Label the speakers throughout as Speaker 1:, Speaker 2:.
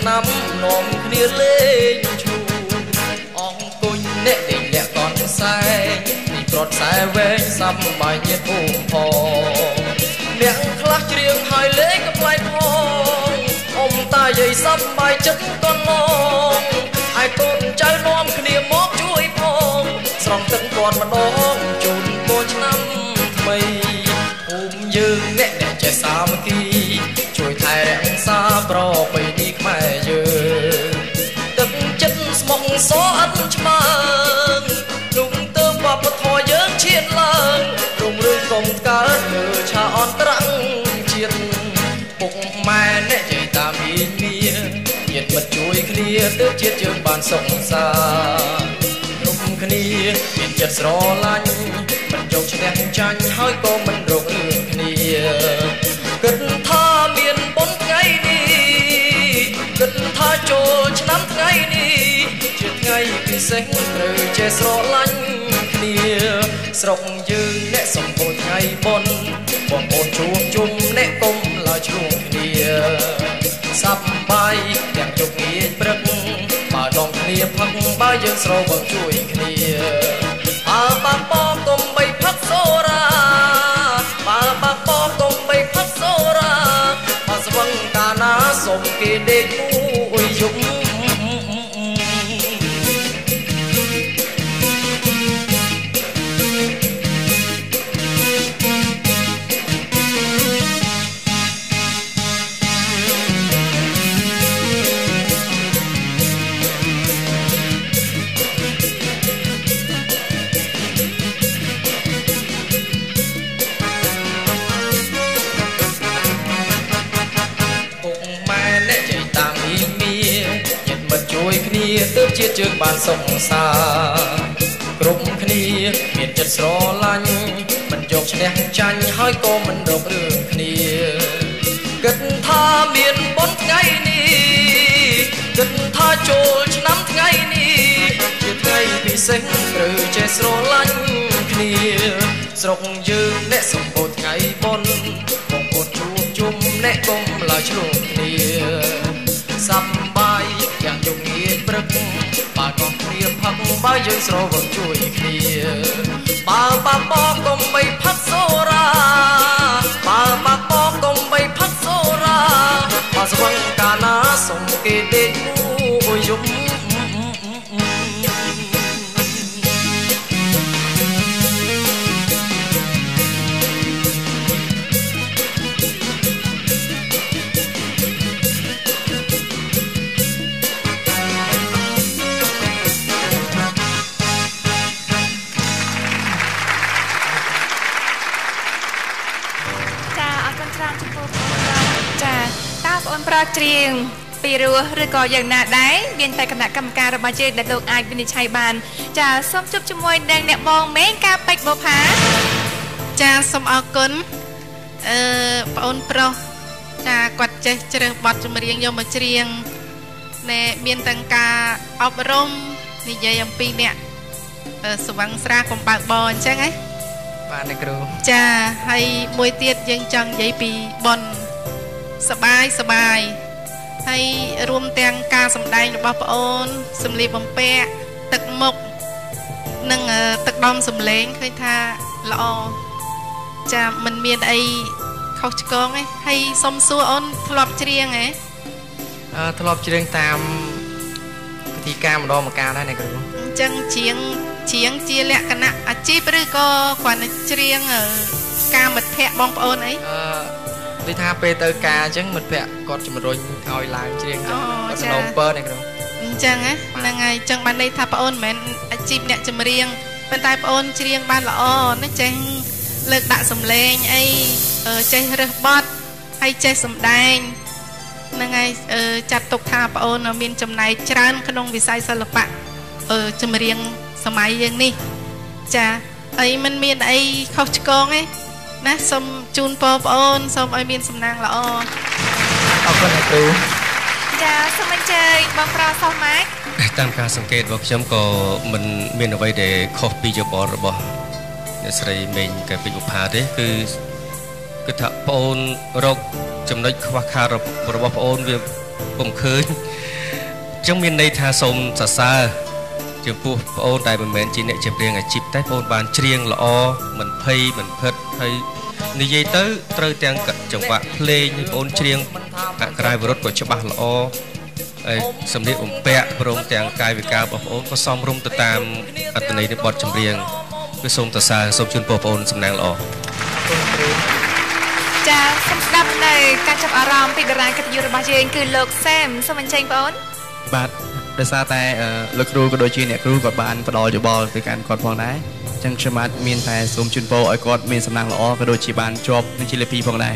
Speaker 1: ឆ្នាំនាំគ្នាលេងឈូអង្គុញអ្នកដេកលាក់កនខ្សែពីប្រត់ខ្សែវែងសាប់បាយញាតភូមិផងអ្នកខ្លះច្រៀងហើយលេងកំ ប្លែកផងអ៊ំតាយាយសប្បាយចិត្តកនឡងហើយកូនចៅនាំគ្នាមកជួយផងស្រង់ទឹកគាត់ម្ដងជូនពរឆ្នាំថ្មីភូមិយើងអ្នកចេះសាមគ្គីជួយថែរក្សាប្រពៃណីខ្មែរយើងទឹកចិត្តស្មោះសរអត់ឆ្មើងនោះទៅវប្បធម៌យើងឈានឡើងរុងរឿងកុំកើតលើឆាអន្តរជាតិពុកម៉ែអ្នកយាយតាមីងមានញាតិមិត្តជួយគ្នាទើបជាតិយើងបានសុខសាគ្រប់គ្នាមានចិត្តស្រឡាញ់មិនយកឈ្នះចាញ់ហើយក៏មិនរករឿងគ្នាគិតថាមានបុណ្យថ្ងៃនេះគិតថាចូលឆ្នាំថ្ងៃនេះជាថ្ងៃពិសេសត្រូវចេះស្រឡាញ់គ្នាស្រុកយើងអ្នកសម្ពោធថ្ងៃបុណ្យបងប្អូនជួបជុំអ្នកកុំឡើយឆ្លងគ្នាសប្បាយទាំងជោគងាយព្រឹកបើដងគ្នាផឹកបើយើងស្រវឹងជួយគ្នាបើបបកុំបីផឹកសូរ៉ាបើបបកុំបីផឹកសូរ៉ាបើស្វឹងកាលណាសុំគេដេកមួយយប់ជួយគ្នាទើបជាតិយើងបានសុខសាគ្រប់គ្នាមានចិត្តស្រឡាញ់មិនយកឈ្នះចាញ់ហើយក៏មិនរករឿងគ្នាគិតថាមានបុណ្យថ្ងៃនេះគិតថាចូលឆ្នាំថ្ងៃនេះជាថ្ងៃពិសេសត្រូវចេះស្រឡាញ់គ្នាស្រុកយើងអ្នកសម្ពោធថ្ងៃបុណ្យបងប្អូនជួបជុំអ្នកកុំឡើយឆ្លងគ្នាសប្បាយទាំងជុំងាយព្រឹកបើកុំគ្នាផឹកបើយើងស្រវឹងជួយគ្នាបើបបកុំបីផឹកសូរ៉ាបើបបកុំបីផឹកសូរ៉ាបើស្វឹងកាលណាសុំគេដេកមួយយប់ប្រាច្រៀងពីរោះឬក៏យ៉ាងណាដែរមានតែគណៈកម្មការរបស់យើងដែលលោកអាចវិនិច្ឆ័យបានចាសូមជួបជាមួយនឹងអ្នកបងមេងការពេជ្របុផាចាសូមអរគុណបងអូនប្រុសចាគាត់ចេះជ្រើសបទចម្រៀងយកមកច្រៀងណែមានទាំងការអប់រំនិយាយអំពីអ្នកស្វឹងស្រាកុំបើកបរអញ្ចឹងហ៎បាទអ្នកគ្រូចាហើយមួយទៀតយើងចង់និយាយពីប៉ុនសបាយហើយរួមទាំងការសម្ដែងរបស់ប្អូនសម្លៀកបំពាក់ទឹកមុខនិងទឹកដមសម្លេងឃើញថាល្អចាមិនមានអីខុសឆ្គងទេហើយសុំសួរអូនធ្លាប់ច្រៀងហ៎ធ្លាប់ច្រៀងតាមពិធីការម្ដងម្កាលដែរអ្នកគ្រូអញ្ចឹងច្រៀងជាលក្ខណៈអាជីពឬក៏គ្រាន់តែច្រៀងការមិត្តភ័ក្តិបងប្អូនអីដូចថាពេលទៅការអញ្ចឹងមិត្តភ័ក្តិគាត់ជំរុញឲ្យឡើងច្រៀងគាត់សំណូមពរនេះគ្រូអញ្ចឹងហ្នឹងហើយអញ្ចឹងបានន័យថាប្អូនមិនមែនអាជីពអ្នកចម្រៀងប៉ុន្តែប្អូនច្រៀងបានល្អណាចេះលើកដាក់សម្លេងអីចេះរើសបទហើយចេះសម្ដែងហ្នឹងហើយចាត់ទុកថាប្អូនមានចំណែកច្រើនក្នុងវិស័យសិល្បៈចម្រៀងសម័យយើងនេះចាអីមិនមានអីខុសឆ្គងទេណាសូមជូនពរប្អូនសូមឲ្យមានសំណាងល្អអរគុណអ្នកគ្រូចាសូមអញ្ជើញបងប្រុសសុំម៉ាច់តាមការសង្កេតរបស់ខ្ញុំក៏មិនមានអ្វីដែលខុសពីយោបល់របស់អ្នកស្រីមេងកែពេជ្របុផាទេគឺថាប្អូនរកចំណុចខ្វះខាតរបស់ប្អូនវា
Speaker 2: ผมเคยจังมีในทาสมสะซาจมพูโอนได้เหมือนจีเนี่ยเจ็บเรียงไอจิบได้โอนบานเชียงละอเหมือนเพย์เหมือนเพิดให้นิยัยเตอร์เตอร์แตงกับจังหวะเพลงโอนเชียงกลายเป็นรถกดฉบับละอสำเร็จแปะโปร่งแตงกายวิกาบอกโอนก็ซ้อมรุ่มตามอัตในในบทจำเรียงคือสมตะซาสมชุนโปโอนสำนักละอ
Speaker 1: จะสำดับในการจับอารมณ์ปิดรายกับยูรบาเจนคือโลกแซมสมันเชงปอน
Speaker 3: บัดโดยซาแต่เลิกครูก็โดยจีเนี่ยครูกับบานปลอยอยู่บอลคือการกอดพองได้จังชมัดมีนแต่สมชุนโปไอ้กอดมีสำนักละก็โดยจีบานจบในจิเลปีพองได้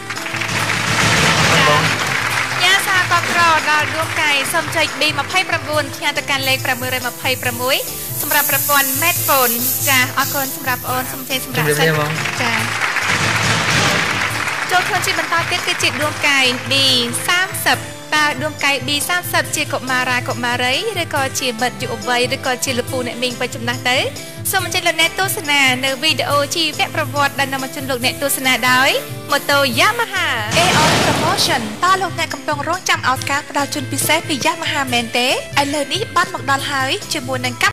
Speaker 1: ยาซากอกรอดอดวงไก่สมใจบีมาไพ่ประบุนงานตะการเล็กประมือเลยมาไพ่ประมุยสำหรับประปอนแมดฝนจ้าอากรสำหรับโอนสมเชงสำหรับเซ็ตจ้าโจทย์คนจีบรรทายคือจิตดวงไก่บี30ตาดวงไก่บี30จีกบมารากบมาไรหรือก็จีบัดอยู่อบไว้หรือก็จีลูปูเนี่ยมิงไปจุ่มนักเต้สมใจลเนตโตสนาในวิดีโอชีแวะประวัติดันนำมาจนลูกเนตโตสนาได้มอเตอร์ยามาฮ่าโปรโมชั่นตาลงในกำปองร้องจำเอาการกระดาษจุนพิเศษปียามาฮ่าเมนเต้ไอเลนี่บ้านหมกดอลไฮจมูกนังกับ